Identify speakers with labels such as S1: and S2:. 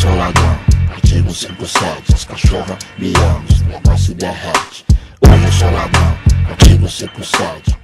S1: sou ladrão, artigo 57. As cachorras me amam, os menores se derrete. Hoje eu sou ladrão, artigo 57.